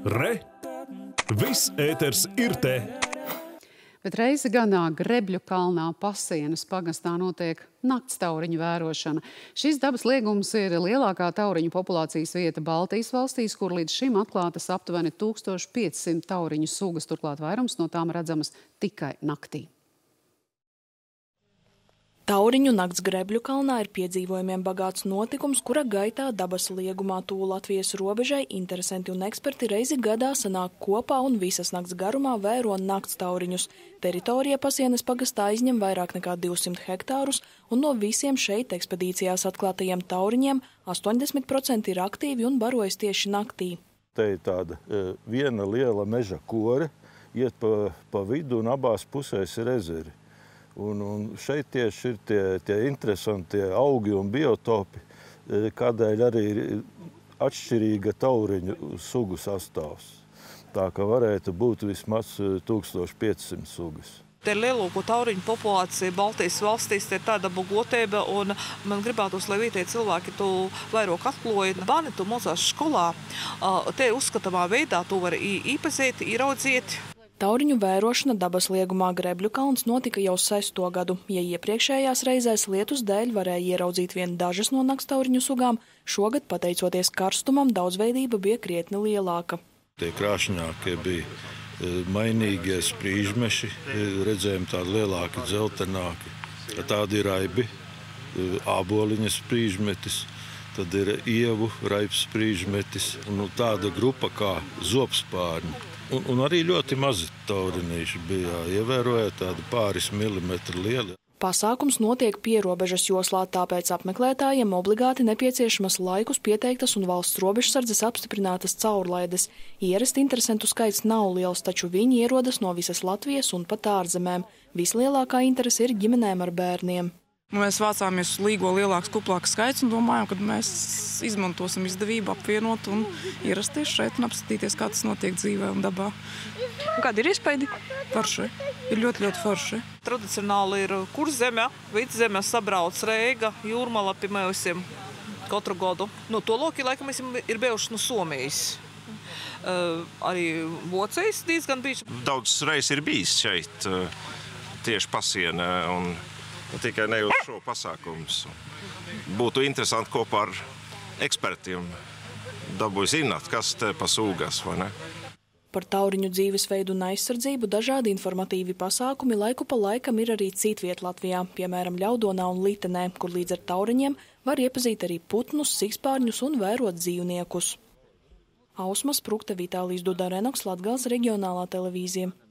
Re! Viss ēters ir te! Bet reizi gadā Grebļu kalnā Pasienes pagastā notiek naktstauriņu vērošana. Šis dabas liegums ir lielākā tauriņu populācijas vieta Baltijas valstīs, kur līdz šim atklātas aptuveni 1500 tauriņu sugas, turklāt vairums no tām redzamas tikai naktī. Tauriņu nakts Grebļu kalnā ir piedzīvojumiem bagāts notikums, kura gaitā dabas liegumā tuvu Latvijas robežai interesanti un eksperti reizi gadā sanāk kopā un visas nakts garumā vēro nakts tauriņus. Teritorija Pasienes pagastā izņem vairāk nekā 200 hektārus, un no visiem šeit ekspedīcijās atklātajiem tauriņiem 80% ir aktīvi un barojas tieši naktī. Te ir tāda viena liela meža kore, iet pa vidu un abās pusēs ir ezeri. Un šeit tieši ir tie interesantie augi un biotopi, kādēļ arī ir atšķirīga tauriņu sugu sastāvs. Tā ka varētu būt vismaz 1500 sugas. Te lielāko tauriņu populācija Baltijas valstīs ir tāda bogotība, un man gribētos, lai vietējie cilvēki to vairāk atklāja. Bērni to mācās skolā. Te uzskatāmā veidā to var īpazīt, ieraudzīt. Tauriņu vērošana dabas liegumā Grebļu kalns notika jau 6. gadu. Ja iepriekšējās reizēs lietus dēļ varēja ieraudzīt vien dažas no nakstauriņu sugām, šogad, pateicoties karstumam, daudzveidība bija krietni lielāka. Tie krāšņākie bija mainīgie sprīžmeši, redzējām tādi lielāki, dzeltenāki. Tādi ir raibi, āboliņa sprīžmetis, tad ir ievu raibs sprīžmetis, un tāda grupa kā zobspārņi. Un arī ļoti mazi taurinīši bija ievērojami, tādi pāris milimetri lieli. Pasākums notiek pierobežas joslā, tāpēc apmeklētājiem obligāti nepieciešamas laikus pieteiktas un valsts robežsardzes apstiprinātas caurlaides. Ierasti interesantu skaits nav liels, taču viņi ierodas no visas Latvijas un pat ārzemēm. Vislielākā interese ir ģimenēm ar bērniem. Mēs vācāmies uz līgo lielāks, kuplāks skaits un domājam, ka mēs izmantosim izdevību apvienot un ierasties šeit un apskatīties, kā tas notiek dzīvē un dabā. Kādi ir iespaidi? Forši. Ir ļoti, ļoti forši. Tradicionāli ir Kurzeme, Vidzeme, sabrauc Reiga, Jūrmala pie mēvsiem katru gadu. No to loki, laikam, ir bijuši no Somijas. Arī Vocējs diezgan bijuši. Daudz reizes ir bijis šeit tieši Pasienē un tikai ne uz šo pasākumus. Būtu interesanti kopā ar ekspertiem dabūju zināt, kas te pa sūgas, vai ne? Par tauriņu dzīvesveidu un aizsardzību dažādi informatīvi pasākumi laiku pa laikam ir arī citviet Latvijā, piemēram Ļaudonā un Litenē, kur līdz ar tauriņiem var iepazīt arī putnus, sikspārņus un vērot dzīvniekus. Ausma Sprukte, Vitālijs Dudarenoks, Latgales reģionālā televīzija.